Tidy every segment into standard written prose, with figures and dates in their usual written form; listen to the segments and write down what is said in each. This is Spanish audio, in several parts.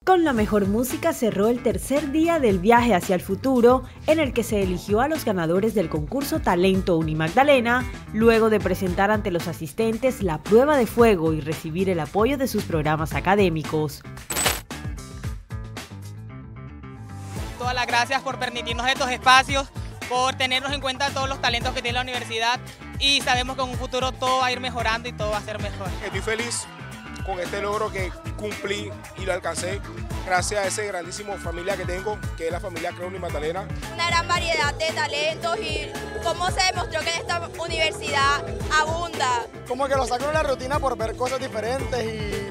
Con la mejor música cerró el tercer día del viaje hacia el futuro, en el que se eligió a los ganadores del concurso Talento Unimagdalena, luego de presentar ante los asistentes la prueba de fuego y recibir el apoyo de sus programas académicos. Todas las gracias por permitirnos estos espacios, por tenernos en cuenta todos los talentos que tiene la universidad, y sabemos que en un futuro todo va a ir mejorando y todo va a ser mejor. Estoy feliz con este logro que cumplí y lo alcancé gracias a esa grandísima familia que tengo, que es la familia Creo Unimagdalena. Una gran variedad de talentos y cómo se demostró que en esta universidad abunda. Como que lo saco de la rutina por ver cosas diferentes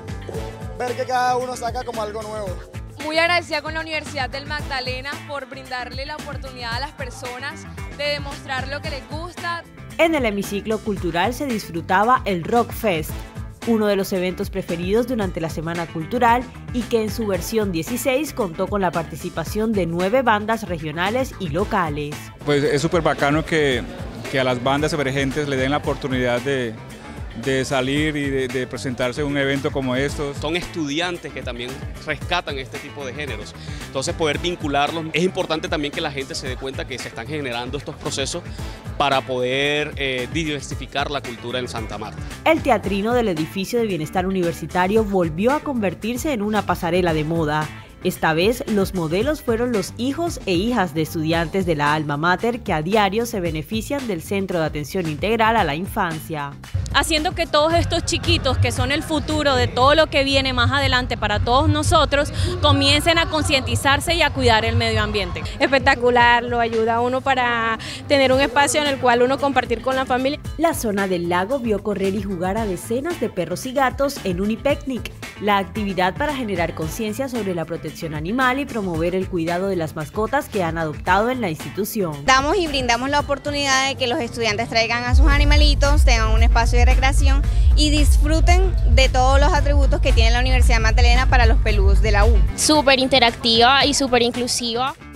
y ver que cada uno saca como algo nuevo. Muy agradecida con la Universidad del Magdalena por brindarle la oportunidad a las personas de demostrar lo que les gusta. En el hemiciclo cultural se disfrutaba el Rock Fest, uno de los eventos preferidos durante la Semana Cultural y que en su versión 16 contó con la participación de 9 bandas regionales y locales. Pues es súper bacano que a las bandas emergentes le den la oportunidad de salir y de presentarse en un evento como estos. Son estudiantes que también rescatan este tipo de géneros, entonces poder vincularlos. Es importante también que la gente se dé cuenta que se están generando estos procesos para poder diversificar la cultura en Santa Marta. El teatrino del edificio de bienestar universitario volvió a convertirse en una pasarela de moda. Esta vez los modelos fueron los hijos e hijas de estudiantes de la Alma Mater que a diario se benefician del Centro de Atención Integral a la Infancia. Haciendo que todos estos chiquitos, que son el futuro de todo lo que viene más adelante para todos nosotros, comiencen a concientizarse y a cuidar el medio ambiente. Espectacular, lo ayuda a uno para tener un espacio en el cual uno compartir con la familia. La zona del lago vio correr y jugar a decenas de perros y gatos en Unipicnic, la actividad para generar conciencia sobre la protección animal y promover el cuidado de las mascotas que han adoptado en la institución. Damos y brindamos la oportunidad de que los estudiantes traigan a sus animalitos, tengan un espacio de recreación y disfruten de todos los atributos que tiene la Universidad Magdalena para los peludos de la U. Súper interactiva y súper inclusiva.